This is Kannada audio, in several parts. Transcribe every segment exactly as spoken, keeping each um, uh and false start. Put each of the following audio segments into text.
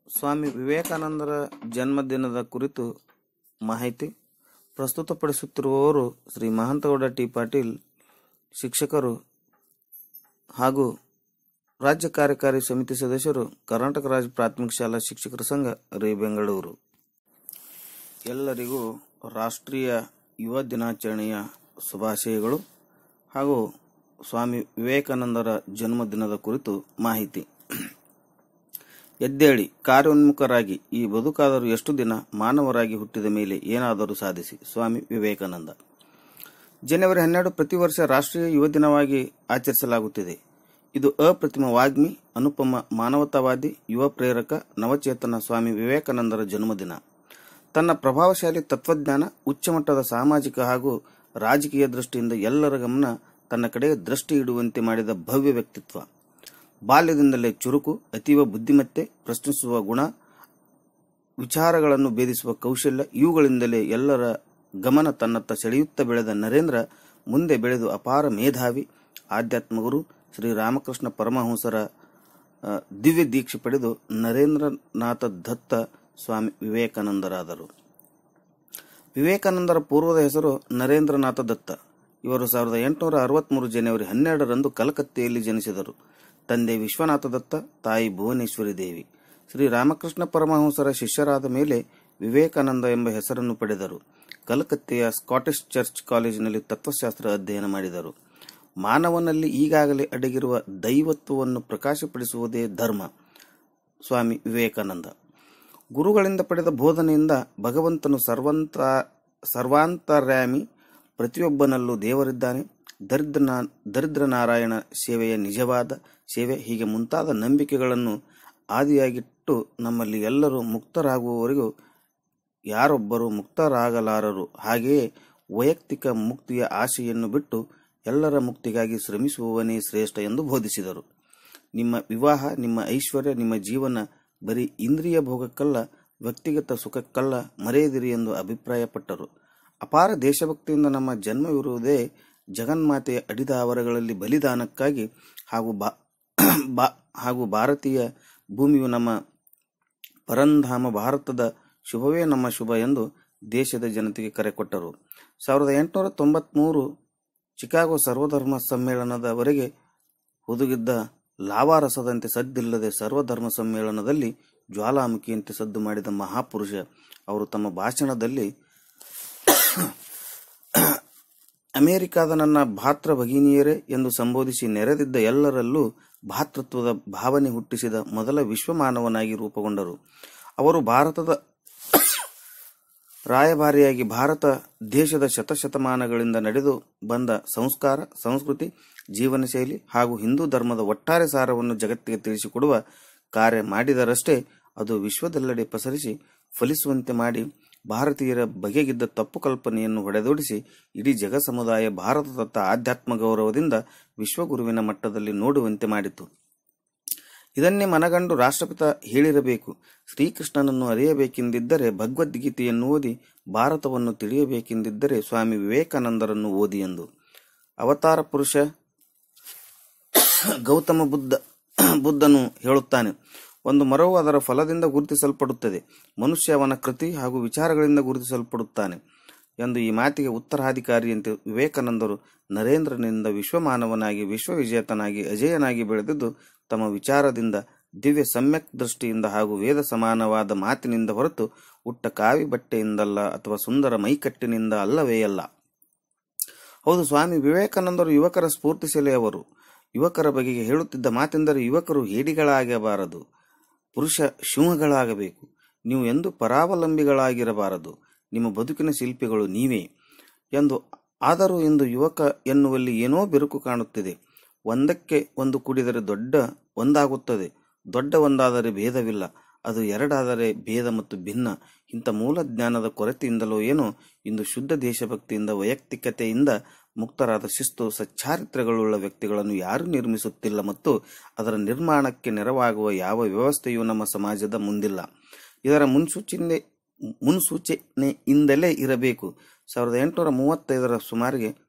ಸ್ವಾಮಿ ವಿವೇಕಾನಂದರ ಜನ್ಮದಿನದ ಕುರಿತು ಮಾಹಿತಿ ಪ್ರಸ್ತುತಪಡಿಸುತ್ತಿರುವವರು ಶ್ರೀ ಮಹಂತಗೌಡ ಟಿ ಪಾಟೀಲ್, ಶಿಕ್ಷಕರು ಹಾಗೂ ರಾಜ್ಯ ಕಾರ್ಯಕಾರಿ ಸಮಿತಿ ಸದಸ್ಯರು, ಕರ್ನಾಟಕ ರಾಜ್ಯ ಪ್ರಾಥಮಿಕ ಶಾಲಾ ಶಿಕ್ಷಕರ ಸಂಘ ರೇ ಬೆಂಗಳೂರು. ಎಲ್ಲರಿಗೂ ರಾಷ್ಟ್ರೀಯ ಯುವ ದಿನಾಚರಣೆಯ ಶುಭಾಶಯಗಳು ಹಾಗೂ ಸ್ವಾಮಿ ವಿವೇಕಾನಂದರ ಜನ್ಮದಿನದ ಕುರಿತು ಮಾಹಿತಿ. ಎದ್ದೇಳಿ, ಕಾರ್ಯೋನ್ಮುಖರಾಗಿ, ಈ ಬದುಕಾದರೂ ಎಷ್ಟು ದಿನ, ಮಾನವರಾಗಿ ಹುಟ್ಟಿದ ಮೇಲೆ ಏನಾದರೂ ಸಾಧಿಸಿ. ಸ್ವಾಮಿ ವಿವೇಕಾನಂದ. ಜನವರಿ ಹನ್ನೆರಡು ಪ್ರತಿ ವರ್ಷ ರಾಷ್ಟ್ರೀಯ ಯುವ ದಿನವಾಗಿ ಆಚರಿಸಲಾಗುತ್ತಿದೆ. ಇದು ಅಪ್ರತಿಮ ವಾಗ್ಮಿ, ಅನುಪಮ ಮಾನವತಾವಾದಿ, ಯುವ ಪ್ರೇರಕ, ನವಚೇತನ ಸ್ವಾಮಿ ವಿವೇಕಾನಂದರ ಜನ್ಮದಿನ. ತನ್ನ ಪ್ರಭಾವಶಾಲಿ ತತ್ವಜ್ಞಾನ, ಉಚ್ಚಮಟ್ಟದ ಸಾಮಾಜಿಕ ಹಾಗೂ ರಾಜಕೀಯ ದೃಷ್ಟಿಯಿಂದ ಎಲ್ಲರ ಗಮನ ತನ್ನ ಕಡೆಗೆ ದೃಷ್ಟಿ ಇಡುವಂತೆ ಮಾಡಿದ ಭವ್ಯ ವ್ಯಕ್ತಿತ್ವ. ಬಾಲ್ಯದಿಂದಲೇ ಚುರುಕು, ಅತೀವ ಬುದ್ಧಿಮತ್ತೆ, ಪ್ರಶ್ನಿಸುವ ಗುಣ, ವಿಚಾರಗಳನ್ನು ಭೇದಿಸುವ ಕೌಶಲ್ಯ, ಇವುಗಳಿಂದಲೇ ಎಲ್ಲರ ಗಮನ ತನ್ನತ್ತ ಸೆಳೆಯುತ್ತಾ ಬೆಳೆದ ನರೇಂದ್ರ ಮುಂದೆ ಬೆಳೆದು ಅಪಾರ ಮೇಧಾವಿ, ಆಧ್ಯಾತ್ಮ ಗುರು ಶ್ರೀ ರಾಮಕೃಷ್ಣ ಪರಮಹಂಸರ ದಿವ್ಯ ದೀಕ್ಷೆ ಪಡೆದು ನರೇಂದ್ರನಾಥ ದತ್ತ ಸ್ವಾಮಿ ವಿವೇಕಾನಂದರಾದರು. ವಿವೇಕಾನಂದರ ಪೂರ್ವದ ಹೆಸರು ನರೇಂದ್ರನಾಥ ದತ್ತ. ಇವರು ಸಾವಿರದ ಎಂಟುನೂರ ಅರವತ್ಮೂರು ಜನವರಿ ಹನ್ನೆರಡರಂದು ಕಲಕತ್ತೆಯಲ್ಲಿ ಜನಿಸಿದರು. ತಂದೆ ವಿಶ್ವನಾಥ ದತ್ತ, ತಾಯಿ ಭುವನೇಶ್ವರಿ ದೇವಿ. ಶ್ರೀ ರಾಮಕೃಷ್ಣ ಪರಮಹಂಸರ ಶಿಷ್ಯರಾದ ಮೇಲೆ ವಿವೇಕಾನಂದ ಎಂಬ ಹೆಸರನ್ನು ಪಡೆದರು. ಕಲಕತ್ತೆಯ ಸ್ಕಾಟಿಷ್ ಚರ್ಚ್ ಕಾಲೇಜಿನಲ್ಲಿ ತತ್ವಶಾಸ್ತ್ರ ಅಧ್ಯಯನ ಮಾಡಿದರು. ಮಾನವನಲ್ಲಿ ಈಗಾಗಲೇ ಅಡಗಿರುವ ದೈವತ್ವವನ್ನು ಪ್ರಕಾಶಪಡಿಸುವುದೇ ಧರ್ಮ. ಸ್ವಾಮಿ ವಿವೇಕಾನಂದ ಗುರುಗಳಿಂದ ಪಡೆದ ಬೋಧನೆಯಿಂದ ಭಗವಂತನು ಸರ್ವಂತ ಸರ್ವಾಂತರ್ಯಾಮಿ, ಪ್ರತಿಯೊಬ್ಬನಲ್ಲೂ ದೇವರಿದ್ದಾನೆ, ದರಿದ್ರ ದರಿದ್ರ ನಾರಾಯಣ ಸೇವೆಯ ನಿಜವಾದ ಸೇವೆ, ಹೀಗೆ ಮುಂತಾದ ನಂಬಿಕೆಗಳನ್ನು ಆದಿಯಾಗಿಟ್ಟು ನಮ್ಮಲ್ಲಿ ಎಲ್ಲರೂ ಮುಕ್ತರಾಗುವವರೆಗೂ ಯಾರೊಬ್ಬರೂ ಮುಕ್ತರಾಗಲಾರರು. ಹಾಗೆಯೇ ವೈಯಕ್ತಿಕ ಮುಕ್ತಿಯ ಆಶೆಯನ್ನು ಬಿಟ್ಟು ಎಲ್ಲರ ಮುಕ್ತಿಗಾಗಿ ಶ್ರಮಿಸುವವನೇ ಶ್ರೇಷ್ಠ ಎಂದು ಬೋಧಿಸಿದರು. ನಿಮ್ಮ ವಿವಾಹ, ನಿಮ್ಮ ಐಶ್ವರ್ಯ, ನಿಮ್ಮ ಜೀವನ ಬರೀ ಇಂದ್ರಿಯ ಭೋಗಕ್ಕಲ್ಲ, ವ್ಯಕ್ತಿಗತ ಸುಖಕ್ಕಲ್ಲ, ಮರೆಯದಿರಿ ಎಂದು ಅಭಿಪ್ರಾಯಪಟ್ಟರು. ಅಪಾರ ದೇಶಭಕ್ತಿಯಿಂದ ನಮ್ಮ ಜನ್ಮವಿರುವುದೇ ಜಗನ್ಮಾತೆಯ ಅಡಿದಾವರಗಳಲ್ಲಿ ಬಲಿದಾನಕ್ಕಾಗಿ ಹಾಗೂ ಬಾ ಹಾಗೂ ಭಾರತೀಯ ಭೂಮಿಯು ನಮ್ಮ ಪರಂಧಾಮ, ಭಾರತದ ಶುಭವೇ ನಮ್ಮ ಶುಭ ಎಂದು ದೇಶದ ಜನತೆಗೆ ಕರೆ ಕೊಟ್ಟರು. ಸಾವಿರದ ಎಂಟುನೂರ ತೊಂಬತ್ಮೂರು ಚಿಕಾಗೋ ಸರ್ವಧರ್ಮ ಸಮ್ಮೇಳನದವರೆಗೆ ಹುದುಗಿದ್ದ ಲಾವಾರಸದಂತೆ ಸದ್ದಿಲ್ಲದೆ ಸರ್ವಧರ್ಮ ಸಮ್ಮೇಳನದಲ್ಲಿ ಜ್ವಾಲಾಮುಖಿಯಂತೆ ಸದ್ದು ಮಾಡಿದ ಮಹಾಪುರುಷ ಅವರು ತಮ್ಮ ಭಾಷಣದಲ್ಲಿ ಅಮೆರಿಕಾದ ನನ್ನ ಭಾತೃ ಭಗಿನಿಯರೇ ಎಂದು ಸಂಬೋಧಿಸಿ ನೆರೆದಿದ್ದ ಎಲ್ಲರಲ್ಲೂ ಭಾತೃತ್ವದ ಭಾವನೆ ಹುಟ್ಟಿಸಿದ ಮೊದಲ ವಿಶ್ವಮಾನವನಾಗಿ ರೂಪುಗೊಂಡರು. ಅವರು ಭಾರತದ ರಾಯಭಾರಿಯಾಗಿ ಭಾರತ ದೇಶದ ಶತಶತಮಾನಗಳಿಂದ ನಡೆದು ಬಂದ ಸಂಸ್ಕಾರ, ಸಂಸ್ಕೃತಿ, ಜೀವನ ಶೈಲಿ ಹಾಗೂ ಹಿಂದೂ ಧರ್ಮದ ಒಟ್ಟಾರೆ ಸಾರವನ್ನು ಜಗತ್ತಿಗೆ ತಿಳಿಸಿಕೊಡುವ ಕಾರ್ಯ ಮಾಡಿದರಷ್ಟೇ ಅದು ವಿಶ್ವದೆಲ್ಲೆಡೆ ಪಸರಿಸಿ ಫಲಿಸುವಂತೆ ಮಾಡಿ ಭಾರತೀಯರ ಬಗೆಗಿದ್ದ ತಪ್ಪು ಕಲ್ಪನೆಯನ್ನು ಹೊಡೆದೋಡಿಸಿ ಇಡೀ ಜಗ ಸಮುದಾಯ ಭಾರತದತ್ತ ಆಧ್ಯಾತ್ಮ ಗೌರವದಿಂದ ವಿಶ್ವಗುರುವಿನ ಮಟ್ಟದಲ್ಲಿ ನೋಡುವಂತೆ ಮಾಡಿತು. ಇದನ್ನೇ ಮನಗಂಡು ರಾಷ್ಟ್ರಪಿತ ಹೇಳಿರಬೇಕು, ಶ್ರೀಕೃಷ್ಣನನ್ನು ಅರಿಯಬೇಕೆಂದಿದ್ದರೆ ಭಗವದ್ಗೀತೆಯನ್ನು ಓದಿ, ಭಾರತವನ್ನು ತಿಳಿಯಬೇಕೆಂದಿದ್ದರೆ ಸ್ವಾಮಿ ವಿವೇಕಾನಂದರನ್ನು ಓದಿ ಎಂದು. ಅವತಾರ ಪುರುಷ ಗೌತಮ ಬುದ್ಧ ಬುದ್ಧನು ಹೇಳುತ್ತಾನೆ, ಒಂದು ಮರವು ಅದರ ಫಲದಿಂದ ಗುರುತಿಸಲ್ಪಡುತ್ತದೆ, ಮನುಷ್ಯ ಅವನ ಕೃತಿ ಹಾಗೂ ವಿಚಾರಗಳಿಂದ ಗುರುತಿಸಲ್ಪಡುತ್ತಾನೆ ಎಂದು. ಈ ಮಾತಿಗೆ ಉತ್ತರಾಧಿಕಾರಿಯಂತೆ ವಿವೇಕಾನಂದರು ನರೇಂದ್ರನಿಂದ ವಿಶ್ವಮಾನವನಾಗಿ, ವಿಶ್ವವಿಜೇತನಾಗಿ, ಅಜೇಯನಾಗಿ ಬೆಳೆದಿದ್ದು ತಮ್ಮ ವಿಚಾರದಿಂದ, ದಿವ್ಯ ಸಮ್ಯಕ್ ದೃಷ್ಟಿಯಿಂದ ಹಾಗೂ ವೇದ ಸಮಾನವಾದ ಮಾತಿನಿಂದ ಹೊರತು ಉಟ್ಟ ಕಾವಿ ಬಟ್ಟೆಯಿಂದಲ್ಲ ಅಥವಾ ಸುಂದರ ಮೈಕಟ್ಟಿನಿಂದ ಅಲ್ಲವೇ ಅಲ್ಲ. ಹೌದು, ಸ್ವಾಮಿ ವಿವೇಕಾನಂದರು ಯುವಕರ ಸ್ಫೂರ್ತಿ ಸೆಲೆಯವರು. ಯುವಕರ ಬಗೆಗೆ ಹೇಳುತ್ತಿದ್ದ ಮಾತೆಂದರೆ, ಯುವಕರು ಹೇಡಿಗಳಾಗಬಾರದು, ಪುರುಷ ಸಿಂಹಗಳಾಗಬೇಕು. ನೀವು ಎಂದು ಪರಾವಲಂಬಿಗಳಾಗಿರಬಾರದು, ನಿಮ್ಮ ಬದುಕಿನ ಶಿಲ್ಪಿಗಳು ನೀವೇ ಎಂದು. ಆದರೂ ಇಂದು ಯುವಕ ಎನ್ನುವಲ್ಲಿ ಏನೋ ಬಿರುಕು ಕಾಣುತ್ತಿದೆ. ಒಂದಕ್ಕೆ ಒಂದು ಕೂಡಿದರೆ ದೊಡ್ಡ ಒಂದಾಗುತ್ತದೆ, ದೊಡ್ಡ ಒಂದಾದರೆ ಭೇದವಿಲ್ಲ, ಅದು ಎರಡಾದರೆ ಭೇದ ಮತ್ತು ಭಿನ್ನ. ಇಂಥ ಮೂಲ ಜ್ಞಾನದ ಕೊರತೆಯಿಂದಲೋ ಏನೋ ಇಂದು ಶುದ್ಧ ದೇಶಭಕ್ತಿಯಿಂದ, ವೈಯಕ್ತಿಕತೆಯಿಂದ ಮುಕ್ತರಾದ ಶಿಸ್ತು ಸಚ್ಚಾರಿತ್ರ್ಯಗಳುಳ್ಳ ವ್ಯಕ್ತಿಗಳನ್ನು ಯಾರೂ ನಿರ್ಮಿಸುತ್ತಿಲ್ಲ ಮತ್ತು ಅದರ ನಿರ್ಮಾಣಕ್ಕೆ ನೆರವಾಗುವ ಯಾವ ವ್ಯವಸ್ಥೆಯೂ ನಮ್ಮ ಸಮಾಜದ ಮುಂದಿಲ್ಲ. ಇದರ ಮುನ್ಸೂಚನೆ ಮುನ್ಸೂಚನೆಯಿಂದಲೇ ಇರಬೇಕು. ಸಾವಿರದ ಎಂಟುನೂರ ಮೂವತ್ತೈದರ ಸುಮಾರಿಗೆ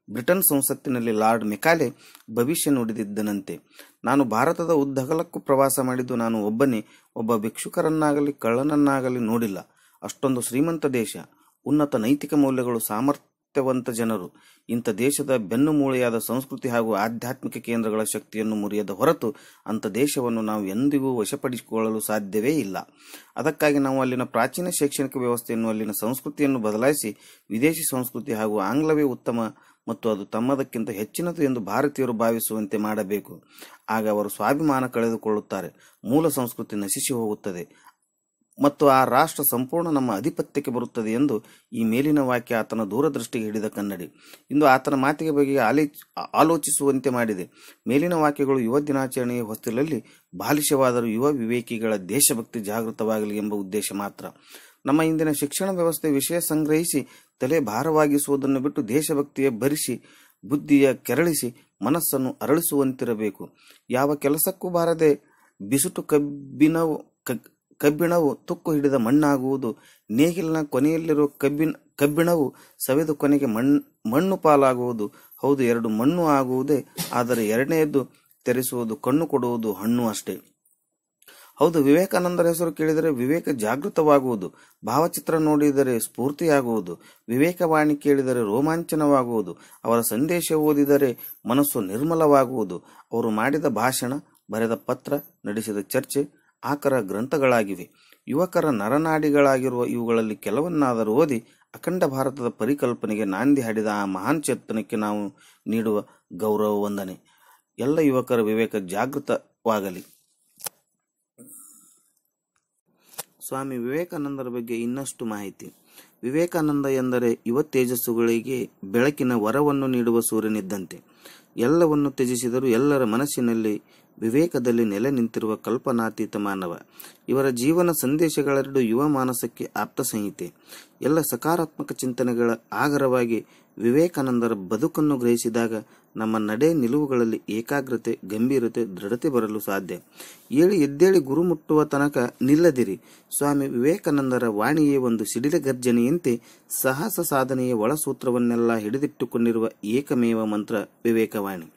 ಬ್ರಿಟನ್ ಸಂಸತ್ತಿನಲ್ಲಿ ಲಾರ್ಡ್ ಮೆಕಾಲೆ ಭವಿಷ್ಯ ನುಡಿದಿದ್ದನಂತೆ. ನಾನು ಭಾರತದ ಉದ್ದಗಲಕ್ಕೂ ಪ್ರವಾಸ ಮಾಡಿದ್ದು ನಾನು ಒಬ್ಬನೇ ಒಬ್ಬ ಭಿಕ್ಷುಕರನ್ನಾಗಲಿ ಕಳ್ಳನನ್ನಾಗಲಿ ನೋಡಿಲ್ಲ. ಅಷ್ಟೊಂದು ಶ್ರೀಮಂತ ದೇಶ, ಉನ್ನತ ನೈತಿಕ ಮೌಲ್ಯಗಳು, ಸಾಮರ್ಥ್ಯವಂತ ಜನರು. ಇಂಥ ದೇಶದ ಬೆನ್ನು ಮೂಳೆಯಾದ ಸಂಸ್ಕೃತಿ ಹಾಗೂ ಆಧ್ಯಾತ್ಮಿಕ ಕೇಂದ್ರಗಳ ಶಕ್ತಿಯನ್ನು ಮುರಿಯದ ಹೊರತು ಅಂಥ ದೇಶವನ್ನು ನಾವು ಎಂದಿಗೂ ವಶಪಡಿಸಿಕೊಳ್ಳಲು ಸಾಧ್ಯವೇ ಇಲ್ಲ. ಅದಕ್ಕಾಗಿ ನಾವು ಅಲ್ಲಿನ ಪ್ರಾಚೀನ ಶೈಕ್ಷಣಿಕ ವ್ಯವಸ್ಥೆಯನ್ನು, ಅಲ್ಲಿನ ಸಂಸ್ಕೃತಿಯನ್ನು ಬದಲಾಯಿಸಿ ವಿದೇಶಿ ಸಂಸ್ಕೃತಿ ಹಾಗೂ ಆಂಗ್ಲವೇ ಉತ್ತಮ ಮತ್ತು ಅದು ತಮ್ಮದಕ್ಕಿಂತ ಹೆಚ್ಚಿನದು ಎಂದು ಭಾರತೀಯರು ಭಾವಿಸುವಂತೆ ಮಾಡಬೇಕು. ಆಗ ಅವರು ಸ್ವಾಭಿಮಾನ ಕಳೆದುಕೊಳ್ಳುತ್ತಾರೆ, ಮೂಲ ಸಂಸ್ಕೃತಿ ನಶಿಸಿ ಹೋಗುತ್ತದೆ ಮತ್ತು ಆ ರಾಷ್ಟ್ರ ಸಂಪೂರ್ಣ ನಮ್ಮ ಅಧಿಪತ್ಯಕ್ಕೆ ಬರುತ್ತದೆ ಎಂದು ಈ ಮೇಲಿನ ವಾಕ್ಯ ಆತನ ದೂರದೃಷ್ಟಿಗೆ ಹಿಡಿದ ಕನ್ನಡಿ. ಇಂದು ಆತನ ಮಾತಿಗೆ ಬಗ್ಗೆ ಆಲೇ ಆಲೋಚಿಸುವಂತೆ ಮಾಡಿದೆ. ಮೇಲಿನ ವಾಕ್ಯಗಳು ಯುವ ದಿನಾಚರಣೆಯ ಹೊಸ್ತಿಲಲ್ಲಿ ಬಾಲಿಶವಾದರೂ ಯುವ ವಿವೇಕಿಗಳ ದೇಶಭಕ್ತಿ ಜಾಗೃತವಾಗಲಿ ಎಂಬ ಉದ್ದೇಶ ಮಾತ್ರ. ನಮ್ಮ ಇಂದಿನ ಶಿಕ್ಷಣ ವ್ಯವಸ್ಥೆ ವಿಷಯ ಸಂಗ್ರಹಿಸಿ ತಲೆ ಭಾರವಾಗಿಸುವುದನ್ನು ಬಿಟ್ಟು ದೇಶಭಕ್ತಿಯ ಭರಿಸಿ ಬುದ್ಧಿಯ ಕೆರಳಿಸಿ ಮನಸ್ಸನ್ನು ಅರಳಿಸುವಂತಿರಬೇಕು. ಯಾವ ಕೆಲಸಕ್ಕೂ ಬಾರದೆ ಬಿಸುಟು ಕಬ್ಬಿಣವು ಕಬ್ಬಿಣವು ತುಕ್ಕು ಹಿಡಿದ ಮಣ್ಣಾಗುವುದು, ನೇಗಿಲಿನ ಕೊನೆಯಲ್ಲಿರುವ ಕಬ್ಬಿನ ಕಬ್ಬಿಣವು ಸವೆದು ಕೊನೆಗೆ ಮಣ್ಣು ಮಣ್ಣು ಪಾಲಾಗುವುದು. ಹೌದು, ಎರಡು ಮಣ್ಣು ಆಗುವುದೇ, ಆದರೆ ಎರಡನೆಯದ್ದು ತೆರೆಸುವುದು, ಕಣ್ಣು ಕೊಡುವುದು ಹಣ್ಣು ಅಷ್ಟೇ. ಹೌದು, ವಿವೇಕಾನಂದರ ಹೆಸರು ಕೇಳಿದರೆ ವಿವೇಕ ಜಾಗೃತವಾಗುವುದು, ಭಾವಚಿತ್ರ ನೋಡಿದರೆ ಸ್ಫೂರ್ತಿಯಾಗುವುದು, ವಿವೇಕವಾಣಿ ಕೇಳಿದರೆ ರೋಮಾಂಚನವಾಗುವುದು, ಅವರ ಸಂದೇಶ ಓದಿದರೆ ಮನಸ್ಸು ನಿರ್ಮಲವಾಗುವುದು. ಅವರು ಮಾಡಿದ ಭಾಷಣ, ಬರೆದ ಪತ್ರ, ನಡೆಸಿದ ಚರ್ಚೆ ಆಕರ ಗ್ರಂಥಗಳಾಗಿವೆ. ಯುವಕರ ನರನಾಡಿಗಳಾಗಿರುವ ಇವುಗಳಲ್ಲಿ ಕೆಲವನ್ನಾದರೂ ಓದಿ ಅಖಂಡ ಭಾರತದ ಪರಿಕಲ್ಪನೆಗೆ ನಾಂದಿ ಹಾಡಿದ ಆ ಮಹಾನ್ ಚೇತನಕ್ಕೆ ನಾವು ನೀಡುವ ಗೌರವ ವಂದನೆ. ಎಲ್ಲ ಯುವಕರ ವಿವೇಕ ಜಾಗೃತವಾಗಲಿ. ಸ್ವಾಮಿ ವಿವೇಕಾನಂದರ ಬಗ್ಗೆ ಇನ್ನಷ್ಟು ಮಾಹಿತಿ. ವಿವೇಕಾನಂದ ಎಂದರೆ ಯುವ ತೇಜಸ್ಸುಗಳಿಗೆ ಬೆಳಕಿನ ವರವನ್ನು ನೀಡುವ ಸೂರ್ಯನಿದ್ದಂತೆ. ಎಲ್ಲವನ್ನು ತ್ಯಜಿಸಿದರೂ ಎಲ್ಲರ ಮನಸ್ಸಿನಲ್ಲಿ ವಿವೇಕದಲ್ಲಿ ನೆಲೆ ನಿಂತಿರುವ ಕಲ್ಪನಾತೀತ ಮಾನವ. ಇವರ ಜೀವನ ಸಂದೇಶಗಳೆರಡು ಯುವ ಮಾನಸಕ್ಕೆ ಆಪ್ತ ಸಂಹಿತೆ. ಎಲ್ಲ ಸಕಾರಾತ್ಮಕ ಚಿಂತನೆಗಳ ಆಗರವಾಗಿ ವಿವೇಕಾನಂದರ ಬದುಕನ್ನು ಗ್ರಹಿಸಿದಾಗ ನಮ್ಮ ನಡೆ ನಿಲುವುಗಳಲ್ಲಿ ಏಕಾಗ್ರತೆ, ಗಂಭೀರತೆ, ದೃಢತೆ ಬರಲು ಸಾಧ್ಯ. ಏಳಿ ಎದ್ದೇಳಿ ಗುರು ಮುಟ್ಟುವ ತನಕ ನಿಲ್ಲದಿರಿ. ಸ್ವಾಮಿ ವಿವೇಕಾನಂದರ ವಾಣಿಯೇ ಒಂದು ಸಿಡಿಲ ಗರ್ಜನೆಯಂತೆ ಸಾಹಸ ಸಾಧನೆಯ ಒಳಸೂತ್ರವನ್ನೆಲ್ಲ ಹಿಡಿದಿಟ್ಟುಕೊಂಡಿರುವ ಏಕಮೇವ ಮಂತ್ರ ವಿವೇಕವಾಣಿ.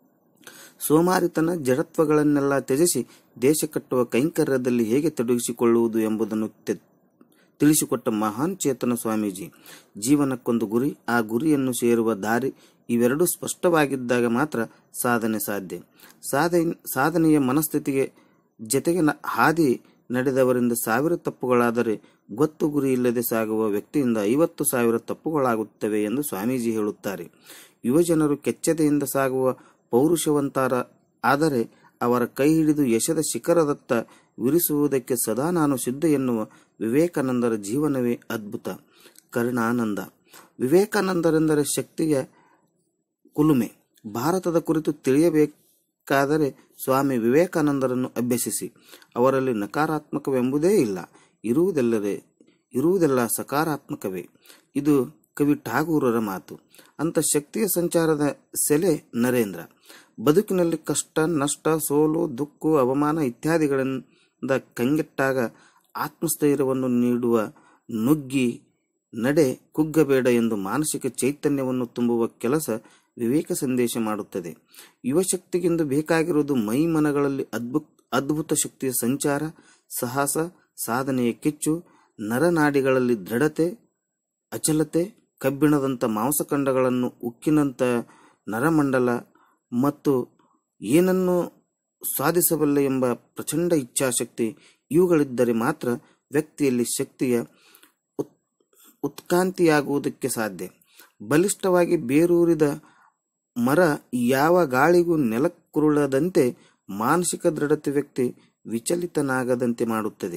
ಸೋಮಾರಿತನ, ಜಡತ್ವಗಳನ್ನೆಲ್ಲ ತ್ಯಜಿಸಿ ದೇಶ ಕಟ್ಟುವ ಕೈಂಕರ್ಯದಲ್ಲಿ ಹೇಗೆ ತೊಡಗಿಸಿಕೊಳ್ಳುವುದು ಎಂಬುದನ್ನು ತಿಳಿಸಿಕೊಟ್ಟ ಮಹಾನ್ ಚೇತನ ಸ್ವಾಮೀಜಿ. ಜೀವನಕ್ಕೊಂದು ಗುರಿ, ಆ ಗುರಿಯನ್ನು ಸೇರುವ ದಾರಿ ಇವೆರಡೂ ಸ್ಪಷ್ಟವಾಗಿದ್ದಾಗ ಮಾತ್ರ ಸಾಧನೆ ಸಾಧ್ಯ. ಸಾಧನೆ ಸಾಧನೆಯ ಮನಸ್ಥಿತಿಗೆ ಜತೆಗೆ ಹಾದಿ ನಡೆದವರಿಂದ ಸಾವಿರ ತಪ್ಪುಗಳಾದರೆ ಗೊತ್ತು ಗುರಿ ಇಲ್ಲದೆ ಸಾಗುವ ವ್ಯಕ್ತಿಯಿಂದ ಐವತ್ತು ಸಾವಿರ ತಪ್ಪುಗಳಾಗುತ್ತವೆ ಎಂದು ಸ್ವಾಮೀಜಿ ಹೇಳುತ್ತಾರೆ. ಯುವಜನರು ಕೆಚ್ಚದೆಯಿಂದ ಸಾಗುವ ಪೌರುಷವಂತರ ಆದರೆ ಅವರ ಕೈ ಹಿಡಿದು ಯಶದ ಶಿಖರದತ್ತ ವಿರಿಸುವುದಕ್ಕೆ ಸದಾ ನಾನು ಸಿದ್ಧ ಎನ್ನುವ ವಿವೇಕಾನಂದರ ಜೀವನವೇ ಅದ್ಭುತ. ಕರುಣಾನಂದ. ವಿವೇಕಾನಂದರೆಂದರೆ ಶಕ್ತಿಯ ಕುಲುಮೆ. ಭಾರತದ ಕುರಿತು ತಿಳಿಯಬೇಕಾದರೆ ಸ್ವಾಮಿ ವಿವೇಕಾನಂದರನ್ನು ಅಭ್ಯಸಿಸಿ. ಅವರಲ್ಲಿ ನಕಾರಾತ್ಮಕವೆಂಬುದೇ ಇಲ್ಲ, ಇರುವುದೆಲ್ಲರೇ ಇರುವುದೆಲ್ಲ ಸಕಾರಾತ್ಮಕವೇ. ಇದು ಕವಿ ಠಾಗೂರರ ಮಾತು. ಅಂತ ಶಕ್ತಿಯ ಸಂಚಾರದ ಸೆಲೆ ನರೇಂದ್ರ. ಬದುಕಿನಲ್ಲಿ ಕಷ್ಟ, ನಷ್ಟ, ಸೋಲು, ದುಃಖ, ಅವಮಾನ ಇತ್ಯಾದಿಗಳಿಂದ ಕಂಗೆಟ್ಟಾಗ ಆತ್ಮಸ್ಥೈರ್ಯವನ್ನು ನೀಡುವ ನುಗ್ಗಿ ನಡೆ ಕುಗ್ಗಬೇಡ ಎಂದು ಮಾನಸಿಕ ಚೈತನ್ಯವನ್ನು ತುಂಬುವ ಕೆಲಸ ವಿವೇಕ ಸಂದೇಶ ಮಾಡುತ್ತದೆ. ಯುವಶಕ್ತಿಗೆಂದು ಬೇಕಾಗಿರುವುದು ಮೈ ಮನಗಳಲ್ಲಿ ಅದ್ಭುತ ಅದ್ಭುತ ಶಕ್ತಿಯ ಸಂಚಾರ, ಸಾಹಸ, ಸಾಧನೆಯ ಕಿಚ್ಚು, ನರನಾಡಿಗಳಲ್ಲಿ ದೃಢತೆ, ಅಚಲತೆ, ಕಬ್ಬಿಣದಂಥ ಮಾಂಸಖಂಡಗಳನ್ನು ಉಕ್ಕಿನಂಥ ನರಮಂಡಲ ಮತ್ತು ಏನನ್ನು ಸಾಧಿಸಬಲ್ಲ ಎಂಬ ಪ್ರಚಂಡ ಇಚ್ಛಾಶಕ್ತಿ ಇವುಗಳಿದ್ದರೆ ಮಾತ್ರ ವ್ಯಕ್ತಿಯಲ್ಲಿ ಶಕ್ತಿಯ ಉತ್ ಉತ್ಕಾಂತಿಯಾಗುವುದಕ್ಕೆ ಸಾಧ್ಯ. ಬಲಿಷ್ಠವಾಗಿ ಬೇರೂರಿದ ಮರ ಯಾವ ಗಾಳಿಗೂ ನೆಲಕ್ಕುರುಳದಂತೆ ಮಾನಸಿಕ ದೃಢತೆ ವ್ಯಕ್ತಿ ವಿಚಲಿತನಾಗದಂತೆ ಮಾಡುತ್ತದೆ.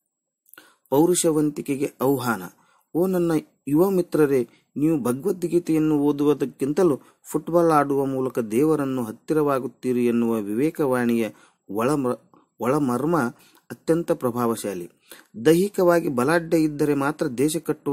ಪೌರುಷವಂತಿಕೆಗೆ ಆಹ್ವಾನ. ಓ ನನ್ನ ಯುವ ಮಿತ್ರರೇ, ನೀವು ಭಗವದ್ಗೀತೆಯನ್ನು ಓದುವುದಕ್ಕಿಂತಲೂ ಫುಟ್ಬಾಲ್ ಆಡುವ ಮೂಲಕ ದೇವರನ್ನು ಹತ್ತಿರವಾಗುತ್ತೀರಿ ಎನ್ನುವ ವಿವೇಕವಾಣಿಯ ಒಳ ಒಳಮರ್ಮ ಅತ್ಯಂತ ಪ್ರಭಾವಶಾಲಿ. ದೈಹಿಕವಾಗಿ ಬಲಾಢ್ಯ ಇದ್ದರೆ ಮಾತ್ರ ದೇಶ ಕಟ್ಟುವ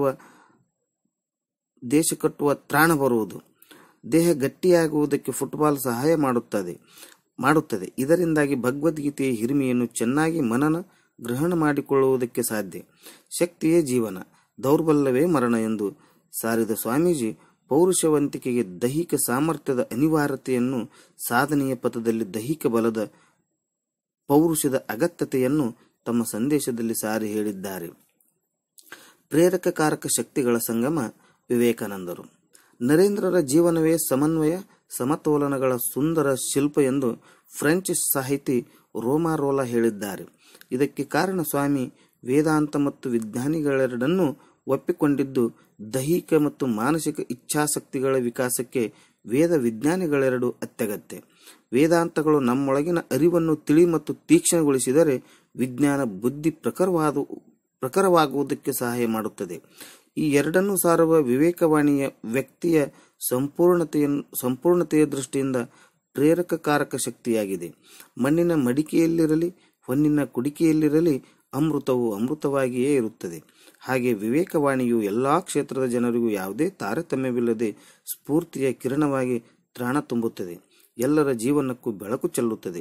ದೇಶ ಕಟ್ಟುವ ತ್ರಾಣ ಬರುವುದು. ದೇಹ ಗಟ್ಟಿಯಾಗುವುದಕ್ಕೆ ಫುಟ್ಬಾಲ್ ಸಹಾಯ ಮಾಡುತ್ತದೆ ಮಾಡುತ್ತದೆ ಇದರಿಂದಾಗಿ ಭಗವದ್ಗೀತೆಯ ಹಿರಿಮೆಯನ್ನು ಚೆನ್ನಾಗಿ ಮನನ ಗ್ರಹಣ ಮಾಡಿಕೊಳ್ಳುವುದಕ್ಕೆ ಸಾಧ್ಯ. ಶಕ್ತಿಯೇ ಜೀವನ, ದೌರ್ಬಲ್ಯವೇ ಮರಣ ಎಂದು ಸಾರಿದ ಸ್ವಾಮೀಜಿ ಪೌರುಷವಂತಿಕೆಗೆ ದೈಹಿಕ ಸಾಮರ್ಥ್ಯದ ಅನಿವಾರ್ಯತೆಯನ್ನು, ಸಾಧನೆಯ ಪಥದಲ್ಲಿ ದೈಹಿಕ ಬಲದ ಪೌರುಷದ ಅಗತ್ಯತೆಯನ್ನು ತಮ್ಮ ಸಂದೇಶದಲ್ಲಿ ಸಾರಿ ಹೇಳಿದ್ದಾರೆ. ಪ್ರೇರಕಕಾರಕ ಶಕ್ತಿಗಳ ಸಂಗಮ ವಿವೇಕಾನಂದರು. ನರೇಂದ್ರರ ಜೀವನವೇ ಸಮನ್ವಯ ಸಮತೋಲನಗಳ ಸುಂದರ ಶಿಲ್ಪ ಎಂದು ಫ್ರೆಂಚ್ ಸಾಹಿತಿ ರೋಮಾರೋಲಾ ಹೇಳಿದ್ದಾರೆ. ಇದಕ್ಕೆ ಕಾರಣ ಸ್ವಾಮಿ ವೇದಾಂತ ಮತ್ತು ವಿಜ್ಞಾನಿಗಳೆರಡನ್ನೂ ಒಪ್ಪಿಕೊಂಡಿದ್ದು ದೈಹಿಕ ಮತ್ತು ಮಾನಸಿಕ ಇಚ್ಛಾಶಕ್ತಿಗಳ ವಿಕಾಸಕ್ಕೆ ವೇದ ವಿಜ್ಞಾನಿಗಳೆರಡು ಅತ್ಯಗತ್ಯ. ವೇದಾಂತಗಳು ನಮ್ಮೊಳಗಿನ ಅರಿವನ್ನು ತಿಳಿ ಮತ್ತು ತೀಕ್ಷ್ಣಗೊಳಿಸಿದರೆ ವಿಜ್ಞಾನ ಬುದ್ಧಿ ಪ್ರಖರವಾದ ಪ್ರಖರವಾಗುವುದಕ್ಕೆ ಸಹಾಯ ಮಾಡುತ್ತದೆ. ಈ ಎರಡನ್ನೂ ಸಾರುವ ವಿವೇಕವಾಣಿಯ ವ್ಯಕ್ತಿಯ ಸಂಪೂರ್ಣತೆಯನ್ನು ಸಂಪೂರ್ಣತೆಯ ದೃಷ್ಟಿಯಿಂದ ಪ್ರೇರಕಕಾರಕ ಶಕ್ತಿಯಾಗಿದೆ. ಮಣ್ಣಿನ ಮಡಿಕೆಯಲ್ಲಿರಲಿ ಹೊನ್ನಿನ ಕುಡಿಕೆಯಲ್ಲಿರಲಿ ಅಮೃತವು ಅಮೃತವಾಗಿಯೇ ಇರುತ್ತದೆ. ಹಾಗೆ ವಿವೇಕವಾಣಿಯು ಎಲ್ಲಾ ಕ್ಷೇತ್ರದ ಜನರಿಗೂ ಯಾವುದೇ ತಾರತಮ್ಯವಿಲ್ಲದೆ ಸ್ಫೂರ್ತಿಯ ಕಿರಣವಾಗಿ ತ್ರಾಣ ತುಂಬುತ್ತದೆ, ಎಲ್ಲರ ಜೀವನಕ್ಕೂ ಬೆಳಕು ಚೆಲ್ಲುತ್ತದೆ.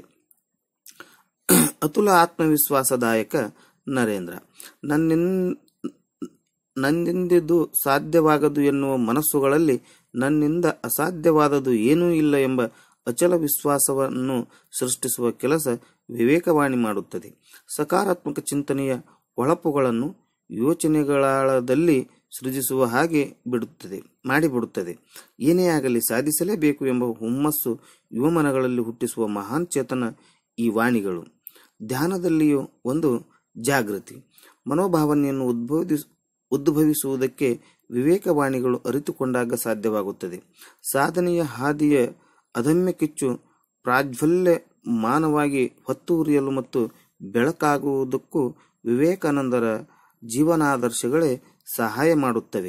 ಅತುಲ ಆತ್ಮವಿಶ್ವಾಸದಾಯಕ ನರೇಂದ್ರ. ನನ್ನಿನ್ ನನ್ನಿಂದಿದು ಸಾಧ್ಯವಾಗದು ಎನ್ನುವ ಮನಸ್ಸುಗಳಲ್ಲಿ ನನ್ನಿಂದ ಅಸಾಧ್ಯವಾದದು ಏನೂ ಇಲ್ಲ ಎಂಬ ಅಚಲ ವಿಶ್ವಾಸವನ್ನು ಸೃಷ್ಟಿಸುವ ಕೆಲಸ ವಿವೇಕವಾಣಿ ಮಾಡುತ್ತದೆ. ಸಕಾರಾತ್ಮಕ ಚಿಂತನೆಯ ಹೊಳಪುಗಳನ್ನು ಯೋಚನೆಗಳಾಳದಲ್ಲಿ ಸೃಜಿಸುವ ಹಾಗೆ ಬಿಡುತ್ತದೆ ಮಾಡಿಬಿಡುತ್ತದೆ. ಏನೇ ಆಗಲಿ ಸಾಧಿಸಲೇಬೇಕು ಎಂಬ ಹುಮ್ಮಸ್ಸು ಯುವಮನಗಳಲ್ಲಿ ಹುಟ್ಟಿಸುವ ಮಹಾನ್ ಚೇತನ ಈ ವಾಣಿಗಳು. ಧ್ಯಾನದಲ್ಲಿಯೂ ಒಂದು ಜಾಗೃತಿ ಮನೋಭಾವನೆಯನ್ನು ಉದ್ಬೋಧಿಸ ಉದ್ಭವಿಸುವುದಕ್ಕೆ ವಿವೇಕವಾಣಿಗಳು ಅರಿತುಕೊಂಡಾಗ ಸಾಧ್ಯವಾಗುತ್ತದೆ. ಸಾಧನೆಯ ಹಾದಿಯ ಅದಮ್ಯ ಕಿಚ್ಚು ಪ್ರಾಜ್ವಲ್ಯ ಮಾನವಾಗಿ ಹೊತ್ತು ಉರಿಯಲು ಮತ್ತು ಬೆಳಕಾಗುವುದಕ್ಕೂ ವಿವೇಕಾನಂದರ ಜೀವನಾದರ್ಶಗಳೇ ಸಹಾಯ ಮಾಡುತ್ತವೆ.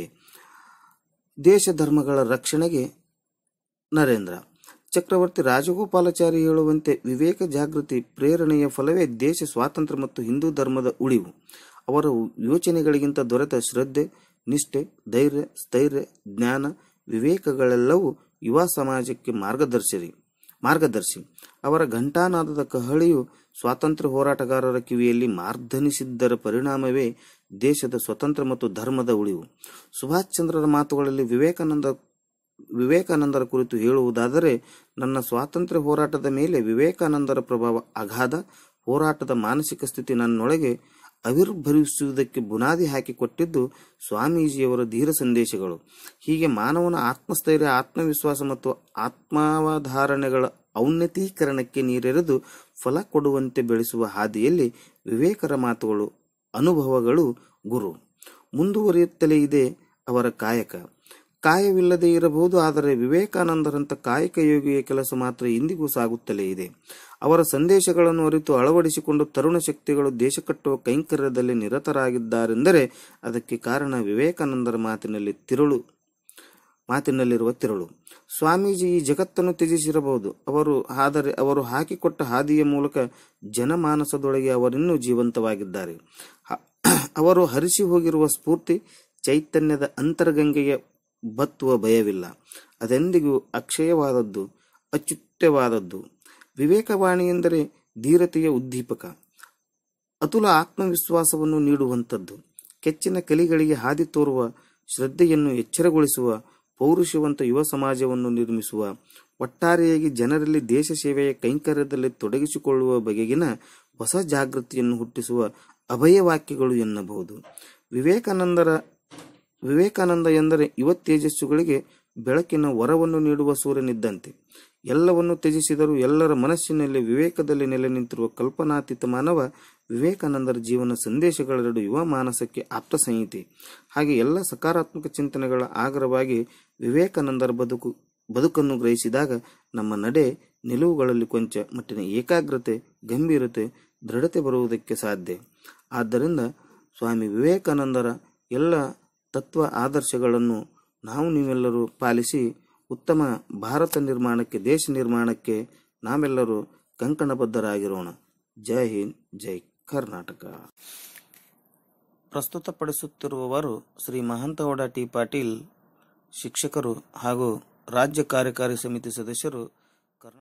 ದೇಶ ಧರ್ಮಗಳ ರಕ್ಷಣೆಗೆ ನರೇಂದ್ರ. ಚಕ್ರವರ್ತಿ ರಾಜಗೋಪಾಲಾಚಾರಿ ಹೇಳುವಂತೆ ವಿವೇಕ ಜಾಗೃತಿ ಪ್ರೇರಣೆಯ ಫಲವೇ ದೇಶ ಸ್ವಾತಂತ್ರ್ಯ ಮತ್ತು ಹಿಂದೂ ಧರ್ಮದ ಉಳಿವು. ಅವರ ಯೋಚನೆಗಳಿಗಿಂತ ದೊರೆತ ಶ್ರದ್ಧೆ, ನಿಷ್ಠೆ, ಧೈರ್ಯ, ಸ್ಥೈರ್ಯ, ಜ್ಞಾನ, ವಿವೇಕಗಳೆಲ್ಲವೂ ಯುವ ಸಮಾಜಕ್ಕೆ ಮಾರ್ಗದರ್ಶಿ ಮಾರ್ಗದರ್ಶಿ ಅವರ ಘಂಟಾನಾದದ ಕಹಳೆಯು ಸ್ವಾತಂತ್ರ್ಯ ಹೋರಾಟಗಾರರ ಕಿವಿಯಲ್ಲಿ ಮಾರ್ಧನಿಸಿದ್ದರ ಪರಿಣಾಮವೇ ದೇಶದ ಸ್ವತಂತ್ರ ಮತ್ತು ಧರ್ಮದ ಉಳಿವು. ಸುಭಾಷ್ ಚಂದ್ರರ ಮಾತುಗಳಲ್ಲಿ ವಿವೇಕಾನಂದ ವಿವೇಕಾನಂದರ ಕುರಿತು ಹೇಳುವುದಾದರೆ, ನನ್ನ ಸ್ವಾತಂತ್ರ್ಯ ಹೋರಾಟದ ಮೇಲೆ ವಿವೇಕಾನಂದರ ಪ್ರಭಾವ ಅಗಾಧ. ಹೋರಾಟದ ಮಾನಸಿಕ ಸ್ಥಿತಿ ನನ್ನೊಳಗೆ ಆವಿರ್ಭವಿಸುವುದಕ್ಕೆ ಬುನಾದಿ ಹಾಕಿಕೊಟ್ಟಿದ್ದು ಸ್ವಾಮೀಜಿಯವರ ಧೀರ ಸಂದೇಶಗಳು. ಹೀಗೆ ಮಾನವನ ಆತ್ಮಸ್ಥೈರ್ಯ, ಆತ್ಮವಿಶ್ವಾಸ ಮತ್ತು ಆತ್ಮಾವಧಾರಣೆಗಳ ಔನ್ನತೀಕರಣಕ್ಕೆ ನೀರೆರೆದು ಫಲ ಕೊಡುವಂತೆ ಬೆಳೆಸುವ ಹಾದಿಯಲ್ಲಿ ವಿವೇಕರ ಮಾತುಗಳು, ಅನುಭವಗಳು ಗುರು. ಮುಂದುವರಿಯುತ್ತಲೇ ಇದೆ ಅವರ ಕಾಯಕ. ಕಾಯವಿಲ್ಲದೆ ಇರಬಹುದು, ಆದರೆ ವಿವೇಕಾನಂದರಂಥ ಕಾಯಕ ಯೋಗಿಯ ಕೆಲಸ ಮಾತ್ರ ಇಂದಿಗೂ ಸಾಗುತ್ತಲೇ ಇದೆ. ಅವರ ಸಂದೇಶಗಳನ್ನು ಅರಿತು ಅಳವಡಿಸಿಕೊಂಡು ತರುಣ ಶಕ್ತಿಗಳು ದೇಶ ಕಟ್ಟುವ ಕೈಂಕರ್ಯದಲ್ಲಿ ನಿರತರಾಗಿದ್ದಾರೆಂದರೆ ಅದಕ್ಕೆ ಕಾರಣ ವಿವೇಕಾನಂದರ ಮಾತಿನಲ್ಲಿ ತಿರುಳು ಮಾತಿನಲ್ಲಿರುವ ತಿರುಳು. ಸ್ವಾಮೀಜಿ ಈ ಜಗತ್ತನ್ನು ತ್ಯಜಿಸಿರಬಹುದು, ಅವರು ಆದರೆ ಅವರು ಹಾಕಿಕೊಟ್ಟ ಹಾದಿಯ ಮೂಲಕ ಜನಮಾನಸದೊಳಗೆ ಅವರಿನ್ನೂ ಜೀವಂತವಾಗಿದ್ದಾರೆ. ಅವರು ಹರಿಸಿ ಹೋಗಿರುವ ಸ್ಫೂರ್ತಿ ಚೈತನ್ಯದ ಅಂತರ್ಗಂಗೆಯ ಬತ್ತುವ ಭಯವಿಲ್ಲ. ಅದೆಂದಿಗೂ ಅಕ್ಷಯವಾದದ್ದು, ಅಚ್ಯುತ್ಯವಾದದ್ದು. ವಿವೇಕವಾಣಿ ಎಂದರೆ ಧೀರತೆಯ ಉದ್ದೀಪಕ, ಅತುಲ ಆತ್ಮವಿಶ್ವಾಸವನ್ನು ನೀಡುವಂಥದ್ದು, ಕೆಚ್ಚಿನ ಕಲಿಗಳಿಗೆ ಹಾದಿ ತೋರುವ, ಶ್ರದ್ಧೆಯನ್ನು ಎಚ್ಚರಗೊಳಿಸುವ, ಪೌರುಷವಂತ ಯುವ ಸಮಾಜವನ್ನು ನಿರ್ಮಿಸುವ, ಒಟ್ಟಾರೆಯಾಗಿ ಜನರಲ್ಲಿ ದೇಶ ಸೇವೆಯ ಕೈಂಕರ್ಯದಲ್ಲಿ ತೊಡಗಿಸಿಕೊಳ್ಳುವ ಬಗೆಗಿನ ಹೊಸ ಜಾಗೃತಿಯನ್ನು ಹುಟ್ಟಿಸುವ ಅಭಯವಾಕ್ಯಗಳು ಎನ್ನಬಹುದು. ವಿವೇಕಾನಂದರ ವಿವೇಕಾನಂದ ಎಂದರೆ ಯುವ ತೇಜಸ್ಸುಗಳಿಗೆ ಬೆಳಕಿನ ವರವನ್ನು ನೀಡುವ ಸೂರ್ಯನಿದ್ದಂತೆ. ಎಲ್ಲವನ್ನು ತ್ಯಜಿಸಿದರೂ ಎಲ್ಲರ ಮನಸ್ಸಿನಲ್ಲಿ ವಿವೇಕದಲ್ಲಿ ನೆಲೆ ನಿಂತಿರುವ ಕಲ್ಪನಾತೀತ ಮಾನವ. ವಿವೇಕಾನಂದರ ಜೀವನ ಸಂದೇಶಗಳೆರಡು ಯುವ ಮಾನಸಕ್ಕೆ ಆಪ್ತ ಸಂಹಿತೆ. ಹಾಗೆ ಎಲ್ಲ ಸಕಾರಾತ್ಮಕ ಚಿಂತನೆಗಳ ಆಗರವಾಗಿ ವಿವೇಕಾನಂದರ ಬದುಕು ಬದುಕನ್ನು ಗ್ರಹಿಸಿದಾಗ ನಮ್ಮ ನಡೆ ನಿಲುವುಗಳಲ್ಲಿ ಕೊಂಚ ಮಟ್ಟಿನ ಏಕಾಗ್ರತೆ, ಗಂಭೀರತೆ, ದೃಢತೆ ಬರುವುದಕ್ಕೆ ಸಾಧ್ಯ. ಆದ್ದರಿಂದ ಸ್ವಾಮಿ ವಿವೇಕಾನಂದರ ಎಲ್ಲ ತತ್ವ ಆದರ್ಶಗಳನ್ನು ನಾವು ನೀವೆಲ್ಲರೂ ಪಾಲಿಸಿ ಉತ್ತಮ ಭಾರತ ನಿರ್ಮಾಣಕ್ಕೆ, ದೇಶ ನಿರ್ಮಾಣಕ್ಕೆ ನಾವೆಲ್ಲರೂ ಕಂಕಣಬದ್ಧರಾಗಿರೋಣ. ಜೈ ಹಿಂದ್, ಜೈ ಕರ್ನಾಟಕ. ಪ್ರಸ್ತುತಪಡಿಸುತ್ತಿರುವವರು ಶ್ರೀ ಮಹಂತಗೌಡ ಟಿ ಪಾಟೀಲ್, ಶಿಕ್ಷಕರು ಹಾಗೂ ರಾಜ್ಯ ಕಾರ್ಯಕಾರಿ ಸಮಿತಿ ಸದಸ್ಯರು,